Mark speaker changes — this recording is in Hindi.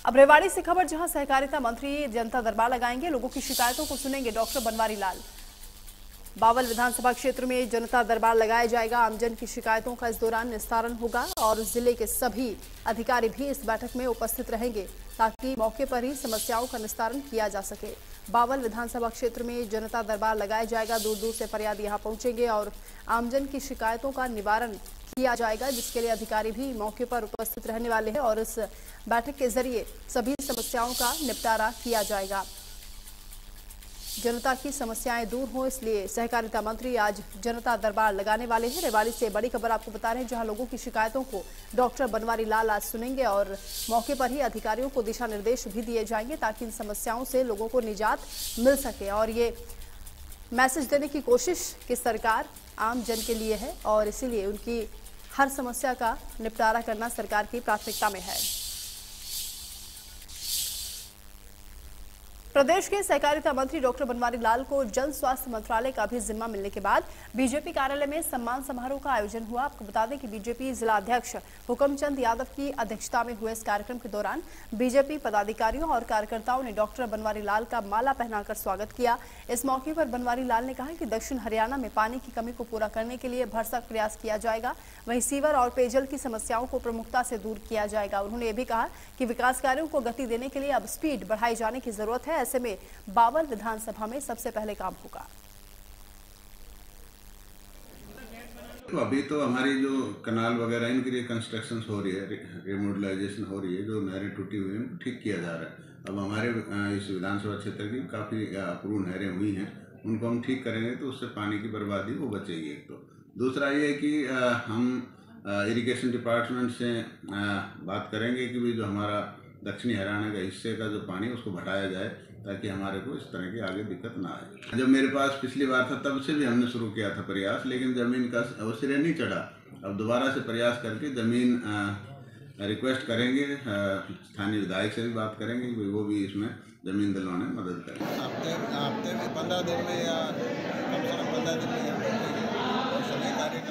Speaker 1: अब रेवाड़ी से खबर, जहां सहकारिता मंत्री जनता दरबार लगाएंगे, लोगों की शिकायतों को सुनेंगे डॉक्टर बनवारी लाल। बावल विधानसभा क्षेत्र में जनता दरबार लगाया जाएगा। आमजन की शिकायतों का इस दौरान निस्तारण होगा और जिले के सभी अधिकारी भी इस बैठक में उपस्थित रहेंगे ताकि मौके पर ही समस्याओं का निस्तारण किया जा सके। बावल विधानसभा क्षेत्र में जनता दरबार लगाया जाएगा। दूर दूर से फरियादी यहां पहुंचेंगे और आमजन की शिकायतों का निवारण किया जाएगा, जिसके लिए अधिकारी भी मौके पर उपस्थित रहने वाले हैं और इस बैठक के जरिए सभी समस्याओं का निपटारा किया जाएगा। जनता की समस्याएं दूर हो, इसलिए सहकारिता मंत्री आज जनता दरबार लगाने वाले हैं। रेवाड़ी से बड़ी खबर आपको बता रहे हैं, जहां लोगों की शिकायतों को डॉक्टर बनवारी लाल आज सुनेंगे और मौके पर ही अधिकारियों को दिशा निर्देश भी दिए जाएंगे ताकि इन समस्याओं से लोगों को निजात मिल सके। और ये मैसेज देने की कोशिश कि सरकार आम जन के लिए है और इसीलिए उनकी हर समस्या का निपटारा करना सरकार की प्राथमिकता में है। प्रदेश के सहकारिता मंत्री डॉक्टर बनवारी लाल को जन स्वास्थ्य मंत्रालय का भी जिम्मा मिलने के बाद बीजेपी कार्यालय में सम्मान समारोह का आयोजन हुआ। आपको बता दें कि बीजेपी जिला अध्यक्ष हुकमचंद यादव की अध्यक्षता में हुए इस कार्यक्रम के दौरान बीजेपी पदाधिकारियों और कार्यकर्ताओं ने डॉक्टर बनवारी लाल का माला पहनाकर स्वागत किया। इस मौके पर बनवारी लाल ने कहा कि दक्षिण हरियाणा में पानी की कमी को पूरा करने के लिए भरसक प्रयास किया जाएगा, वहीं सीवर और पेयजल की समस्याओं को प्रमुखता से दूर किया जाएगा। उन्होंने ये भी कहा कि विकास कार्यों को गति देने के लिए अब स्पीड बढ़ाई जाने की जरूरत है। ऐसे में बावल विधानसभा में सबसे पहले काम होगा।
Speaker 2: तो अभी तो हमारी जो कनाल वगैरह इनकी रिकंस्ट्रक्शन हो रही है, रिमोडलाइजेशन हो रही है, जो नहरें टूटी हुई हैं ठीक किया जा रहा है। अब हमारे इस विधानसभा क्षेत्र की काफ़ी अप्रूव नहरें हुई हैं, उनको हम ठीक करेंगे तो उससे पानी की बर्बादी वो बचेगी। एक तो दूसरा ये है कि हम इरिगेशन डिपार्टमेंट से बात करेंगे कि भी जो हमारा दक्षिणी हरियाणा का हिस्से का जो पानी उसको बढ़ाया जाए ताकि हमारे को इस तरह की आगे दिक्कत ना आए। जब मेरे पास पिछली बार था तब से भी हमने शुरू किया था प्रयास, लेकिन ज़मीन का सिरे नहीं चढ़ा। अब दोबारा से प्रयास करके ज़मीन रिक्वेस्ट करेंगे, स्थानीय विधायक से भी बात करेंगे कि वो भी इसमें ज़मीन दिलवाने में मदद करें।
Speaker 3: हफ्ते में 15 दिन में या कम से कम 15 दिन में समय कार्य